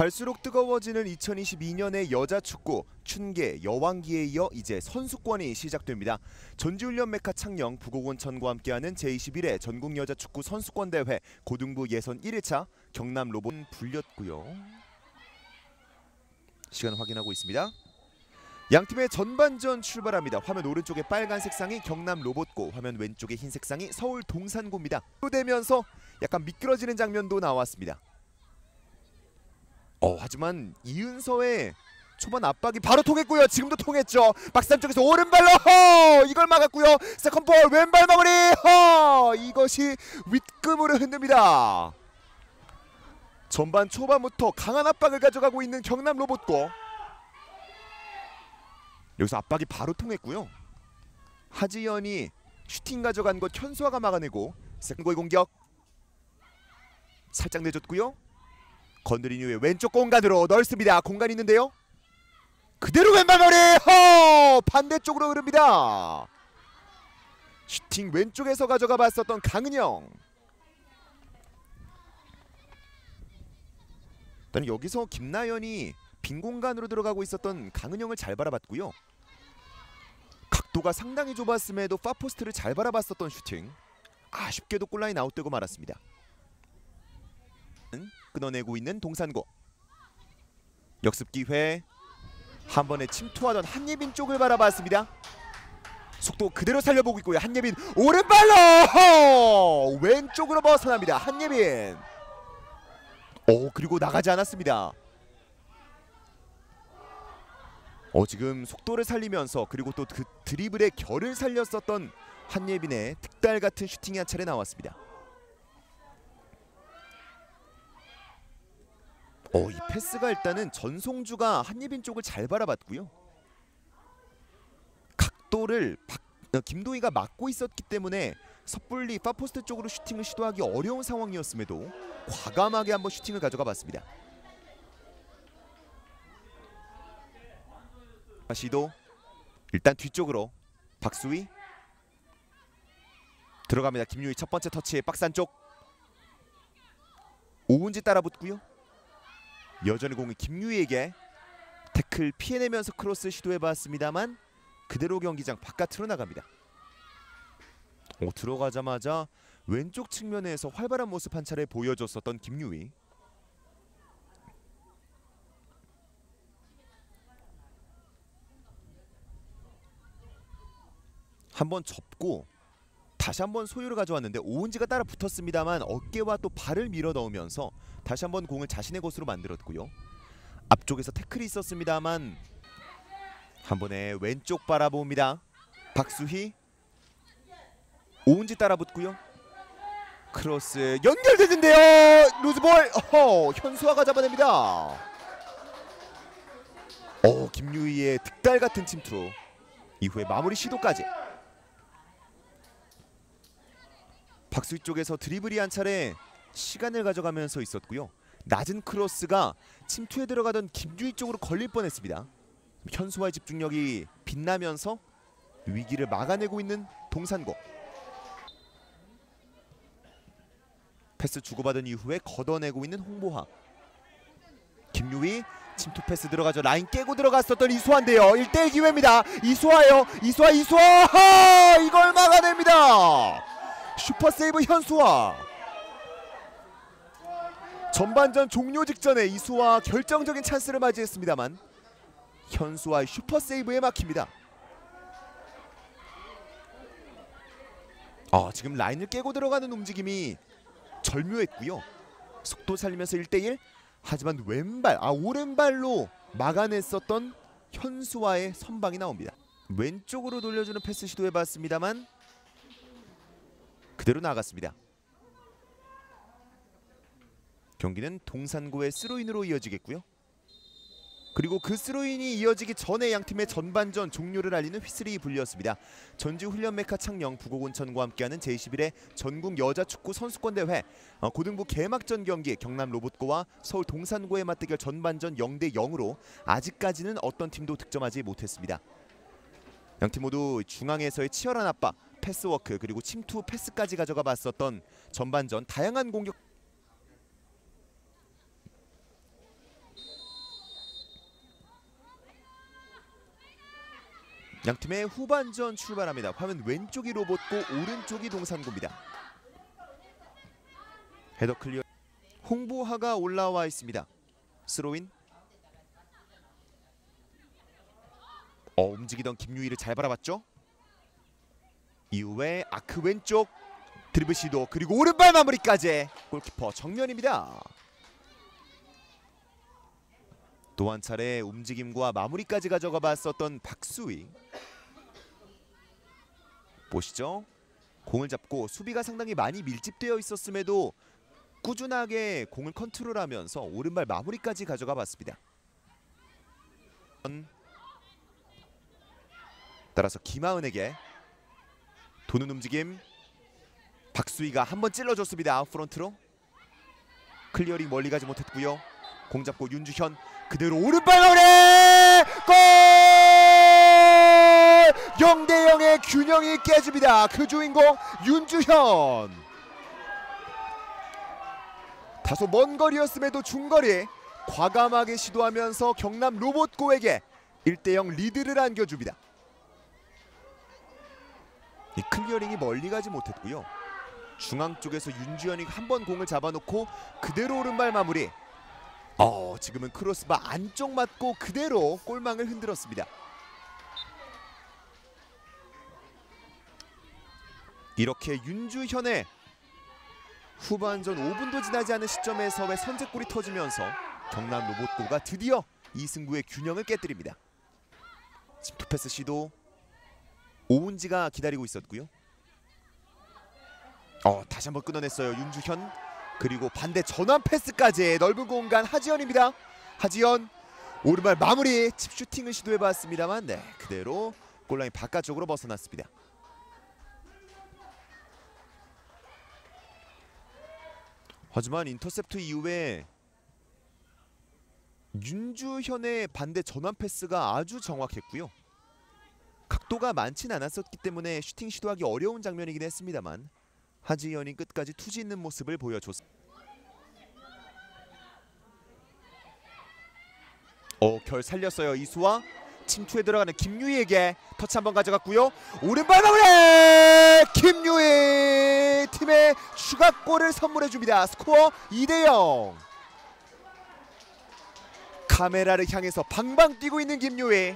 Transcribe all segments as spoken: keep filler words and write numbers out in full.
갈수록 뜨거워지는 이천이십이 년의 여자 축구 춘계 여왕기에 이어 이제 선수권이 시작됩니다. 전지훈련 메카 창녕 북옥온천과 함께하는 제이십일 회 전국 여자 축구 선수권 대회 고등부 예선 일 일차 경남 로봇 불렸고요. 시간 확인하고 있습니다. 양팀의 전반전 출발합니다. 화면 오른쪽에 빨간색 상이 경남 로봇고 화면 왼쪽에 흰색 상이 서울 동산고입니다. 되면서 약간 미끄러지는 장면도 나왔습니다. 어, 하지만 이은서의 초반 압박이 바로 통했고요. 지금도 통했죠. 박스 안쪽에서 오른발로 허! 이걸 막았고요. 세컨볼 왼발 마무리 허! 이것이 윗금으로 흔듭니다. 전반 초반부터 강한 압박을 가져가고 있는 경남 로봇고 여기서 압박이 바로 통했고요. 하지연이 슈팅 가져간 것 현수아가 막아내고 세컨골 공격 살짝 내줬고요. 건드린 이후에 왼쪽 공간으로 넓습니다. 공간이 있는데요. 그대로 왼발 머리! 허! 반대쪽으로 흐릅니다. 슈팅 왼쪽에서 가져가 봤었던 강은영. 일단 여기서 김나연이 빈 공간으로 들어가고 있었던 강은영을 잘 바라봤고요. 각도가 상당히 좁았음에도 파포스트를 잘 바라봤었던 슈팅. 아쉽게도 골라인 아웃되고 말았습니다. 끊어내고 있는 동산고. 역습 기회. 한 번에 침투하던 한예빈 쪽을 바라봤습니다. 속도 그대로 살려보고 있고요. 한예빈 오른발로 왼쪽으로 벗어납니다. 한예빈. 오, 그리고 나가지 않았습니다. 어, 지금 속도를 살리면서 그리고 또 그 드리블의 결을 살렸었던 한예빈의 득달 같은 슈팅이 한 차례 나왔습니다. 어, 이 패스가 일단은 전송주가 한예빈 쪽을 잘 바라봤고요. 각도를 박, 어, 김도희가 막고 있었기 때문에 섣불리 파포스트 쪽으로 슈팅을 시도하기 어려운 상황이었음에도 과감하게 한번 슈팅을 가져가 봤습니다. 시도 일단 뒤쪽으로 박수희 들어갑니다. 김유희 첫 번째 터치 박스 안쪽 오은지 따라붙고요. 여전히 공이 김유희에게 태클 피해내면서 크로스 시도해봤습니다만 그대로 경기장 바깥으로 나갑니다. 오, 들어가자마자 왼쪽 측면에서 활발한 모습 한 차례 보여줬었던 김유희. 한번 접고 다시 한번 소유를 가져왔는데 오은지가 따라 붙었습니다만 어깨와 또 발을 밀어 넣으면서 다시 한번 공을 자신의 것으로 만들었고요. 앞쪽에서 태클이 있었습니다만 한 번에 왼쪽 바라봅니다. 박수희 오은지 따라 붙고요. 크로스 연결되는데요. 루즈볼. 어허, 현수아가 잡아냅니다. 어, 김유희의 득달 같은 침투 이후에 마무리 시도까지. 박수희 쪽에서 드리블이 한 차례 시간을 가져가면서 있었고요. 낮은 크로스가 침투에 들어가던 김유희 쪽으로 걸릴 뻔했습니다. 현수와의 집중력이 빛나면서 위기를 막아내고 있는 동산고. 패스 주고받은 이후에 걷어내고 있는 홍보하. 김유희 침투 패스 들어가죠. 라인 깨고 들어갔었던 이수아인데요. 일 대 일 기회입니다. 이수아요. 이수아 이수아 하! 이걸 막아냅니다. 슈퍼세이브 현수아. 전반전 종료 직전에 이수아 결정적인 찬스를 맞이했습니다만 현수아의 슈퍼세이브에 막힙니다. 아, 지금 라인을 깨고 들어가는 움직임이 절묘했고요. 속도 살리면서 일 대 일. 하지만 왼발, 아 오른발로 막아냈었던 현수아의 선방이 나옵니다. 왼쪽으로 돌려주는 패스 시도해봤습니다만 그대로 나갔습니다. 경기는 동산고의 스로인으로 이어지겠고요. 그리고 그 스로인이 이어지기 전에 양팀의 전반전 종료를 알리는 휘슬이 불렸습니다. 전지훈련 메카 창녕 북옥온천과 함께하는 제이십일 회 전국 여자 축구 선수권 대회 어, 고등부 개막전 경기 경남 로봇고와 서울 동산고의 맞대결 전반전 영 대 영으로 아직까지는 어떤 팀도 득점하지 못했습니다. 양팀 모두 중앙에서의 치열한 압박, 패스워크 그리고 침투 패스까지 가져가 봤었던 전반전 다양한 공격 양팀의 후반전 출발합니다. 화면 왼쪽이 로봇고 오른쪽이 동산고입니다. 헤더 클리어. 홍보하가 올라와 있습니다. 스로인. 어, 움직이던 김유희를 잘 바라봤죠. 이후에 아크 왼쪽 드리블 시도, 그리고 오른발 마무리까지. 골키퍼 정면입니다. 또 한 차례 움직임과 마무리까지 가져가 봤었던 박수희. 보시죠. 공을 잡고 수비가 상당히 많이 밀집되어 있었음에도 꾸준하게 공을 컨트롤하면서 오른발 마무리까지 가져가 봤습니다. 따라서 김하은에게 도는 움직임. 박수희가 한번 찔러줬습니다. 아웃프런트로. 클리어링 멀리 가지 못했고요. 공 잡고 윤주현 그대로 오른발 마무리! 골! 영 대 영의 균형이 깨집니다. 그 주인공 윤주현. 다소 먼 거리였음에도 중거리 과감하게 시도하면서 경남 로봇고에게 일 대 영 리드를 안겨줍니다. 이 클리어링이 멀리 가지 못했고요. 중앙 쪽에서 윤주현이 한 번 공을 잡아놓고 그대로 오른발 마무리. 어, 지금은 크로스바 안쪽 맞고 그대로 골망을 흔들었습니다. 이렇게 윤주현의 후반전 오 분도 지나지 않은 시점에서의 선제골이 터지면서 경남 로봇고가 드디어 이 승부의 균형을 깨뜨립니다. 지금 투패스 시도 오은지가 기다리고 있었고요. 어, 다시 한번 끊어냈어요. 윤주현. 그리고 반대 전환 패스까지 넓은 공간 하지연입니다. 하지연 오른발 마무리. 칩 슈팅을 시도해봤습니다만 네, 그대로 골라인 바깥쪽으로 벗어났습니다. 하지만 인터셉트 이후에 윤주현의 반대 전환 패스가 아주 정확했고요. 각도가 많진 않았었기 때문에 슈팅 시도하기 어려운 장면이긴 했습니다만 하지연이 끝까지 투지 있는 모습을 보여줬습니다. 어, 결 살렸어요. 이수와 침투에 들어가는 김유희에게 터치 한번 가져갔고요. 오른발 마무리! 김유희 팀의 추가골을 선물해줍니다. 스코어 이 대 영. 카메라를 향해서 방방 뛰고 있는 김유희.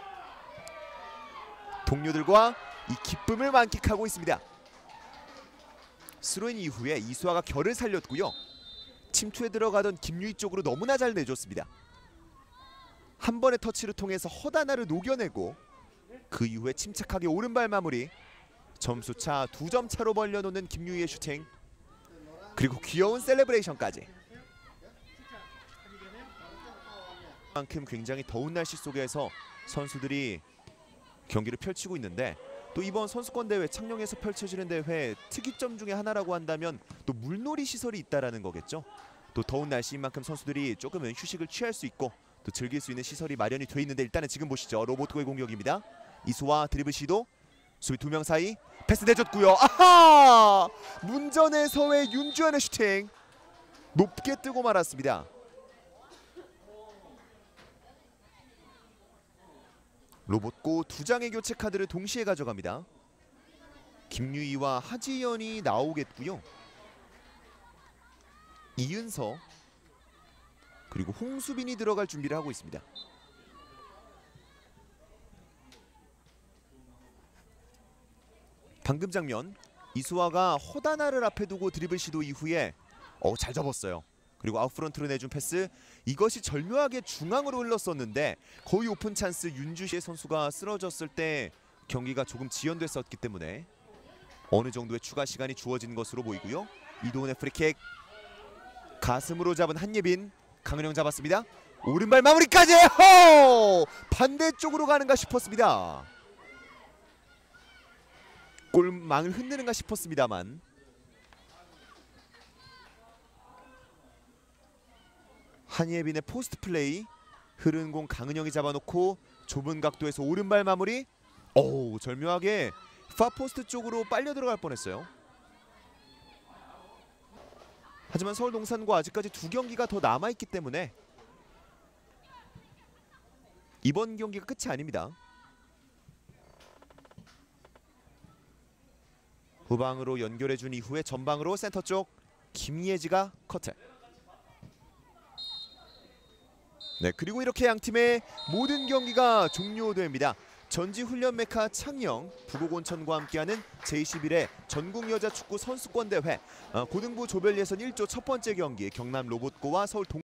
동료들과 이 기쁨을 만끽하고 있습니다. 스로인 이후에 이수아가 결을 살렸고요. 침투에 들어가던 김유희 쪽으로 너무나 잘 내줬습니다. 한 번의 터치를 통해서 허다나를 녹여내고 그 이후에 침착하게 오른발 마무리. 점수차 두 점 차로 벌려놓는 김유희의 슈팅. 그리고 귀여운 셀레브레이션까지. 만큼 굉장히 더운 날씨 속에서 선수들이 경기를 펼치고 있는데 또 이번 선수권 대회 창녕에서 펼쳐지는 대회 특이점 중에 하나라고 한다면 또 물놀이 시설이 있다라는 거겠죠. 또 더운 날씨인 만큼 선수들이 조금은 휴식을 취할 수 있고 또 즐길 수 있는 시설이 마련이 돼 있는데 일단은 지금 보시죠. 로봇고의 공격입니다. 이수와 드리블 시도. 수비 두 명 사이 패스 내줬고요. 아하! 문전에서의 윤주현의 슈팅. 높게 뜨고 말았습니다. 로봇고 두 장의 교체 카드를 동시에 가져갑니다. 김유희와 하지연이 나오겠고요. 이은서 그리고 홍수빈이 들어갈 준비를 하고 있습니다. 방금 장면 이수아가 허다나를 앞에 두고 드리블 시도 이후에 어, 잘 접었어요. 그리고 아웃프런트로 내준 패스. 이것이 절묘하게 중앙으로 흘렀었는데 거의 오픈 찬스 윤주시의 선수가 쓰러졌을 때 경기가 조금 지연됐었기 때문에 어느 정도의 추가 시간이 주어진 것으로 보이고요. 이도훈의 프리킥. 가슴으로 잡은 한예빈. 강은영 잡았습니다. 오른발 마무리까지. 호! 반대쪽으로 가는가 싶었습니다. 골망을 흔드는가 싶었습니다만 한예빈의 포스트 플레이. 흐르는 공 강은영이 잡아놓고 좁은 각도에서 오른발 마무리. 오, 절묘하게 파포스트 쪽으로 빨려 들어갈 뻔했어요. 하지만 서울 동산고 아직까지 두 경기가 더 남아있기 때문에 이번 경기가 끝이 아닙니다. 후방으로 연결해준 이후에 전방으로 센터 쪽 김예지가 커트. 네, 그리고 이렇게 양팀의 모든 경기가 종료됩니다. 전지훈련 메카 창녕, 부곡온천과 함께하는 제이십일 회 전국 여자 축구 선수권 대회 어, 고등부 조별 예선 일 조 첫 번째 경기 경남 로봇고와 서울 동